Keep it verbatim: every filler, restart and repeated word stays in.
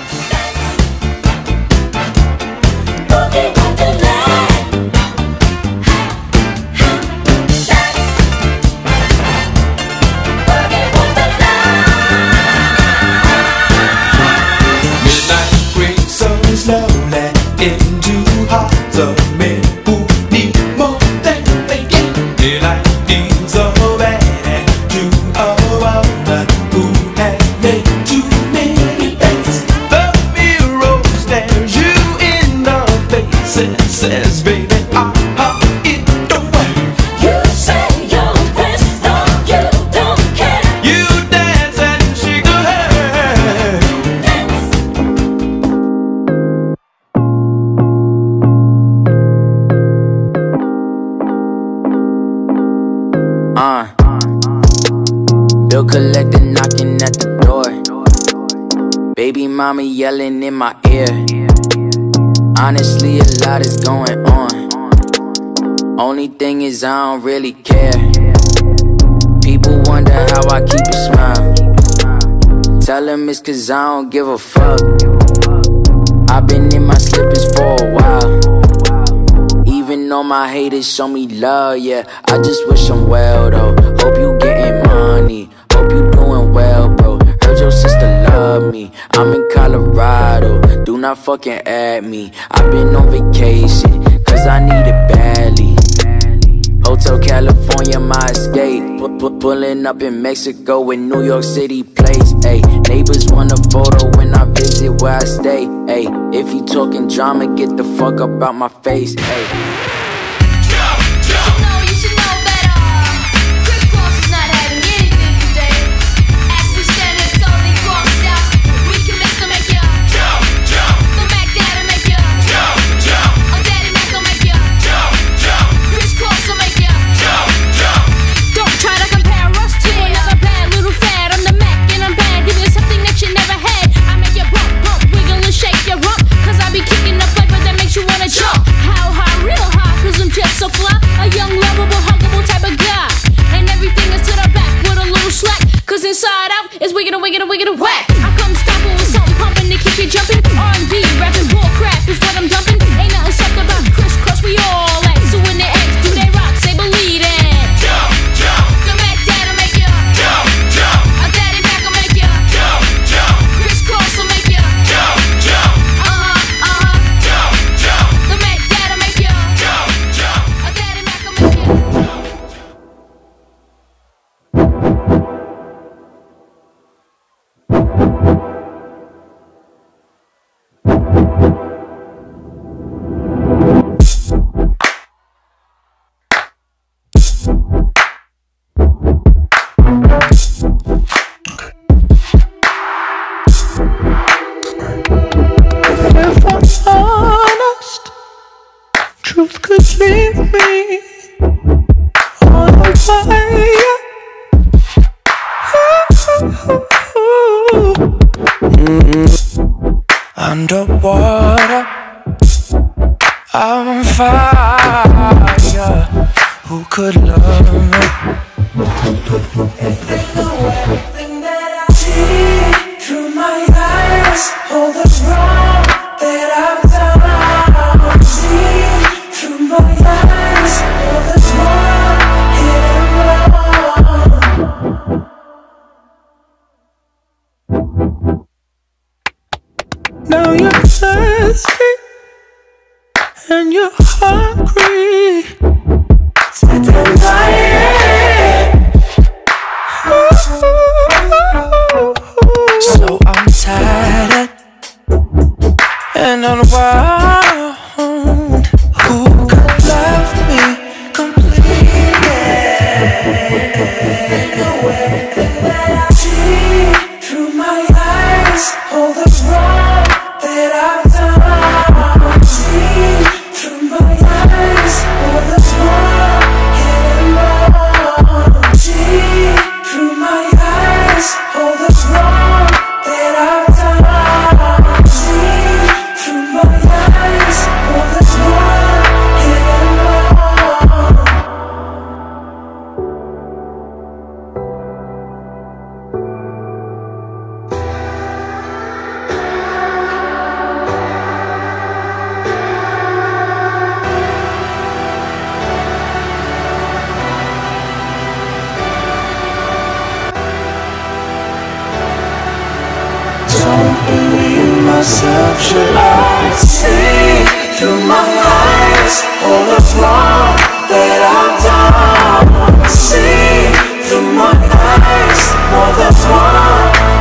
Says, baby, ah, ah, it don't work. You say you're Prince, no, you don't care. You dance and shake your hair. Uh, bill collector knocking at the door. Baby mama yelling in my ear. Honestly, a lot is going on. Only thing is I don't really care. People wonder how I keep a smile. Tell them it's cause I don't give a fuck. I've been in my slippers for a while. Even though my haters show me love, yeah, I just wish I'm well though. Hope you getting money, hope you doing well, bro. Heard your sister love me, I'm in Colorado, do not fucking add me. I've been on vacation, cause I need it badly. Hotel California, my escape. Pulling up in Mexico with New York City plates. Ayy, neighbors want a photo when I visit where I stay. Ayy, if you talking drama, get the fuck up out my face. Ayy. So fly, a young, lovable, huggable type of guy. And everything is to the back with a little slack. Cause inside out is wicked and wicked and wicked and whack. I come stomping with something pumping to keep you jumping. R and B, rapping bull crap is what I'm dumping. Ain't nothing soft about crisscross, we all like. So when they ask, do they rock, say believe it. Jump, jump. The Mac Dad'll make ya jump, jump. A Daddy Mac will make ya jump, jump. Crisscross will make ya jump, jump. Uh-huh, uh-huh. Jump, jump. The Mac Dad'll make ya jump, jump. If I'm honest, truth could leave me on a fire. Mm-hmm. Underwater, I'm on fire. Who could love me? If they knew everything that I see through my eyes, all the wrong that I've done. See through my eyes, all the wrong, hidden wrong. Now you're thirsty and you're hungry to deny it. So I'm tired and unwound. Who could love me completely? Know everything that I see through my eyes, all the wrong that I've done. See through my eyes, all the wrong, hidden wrong. See through my eyes, all the wrong that I've done. See through my eyes. myself? Should I see through my eyes all the wrong that I've done? See through my eyes all the wrong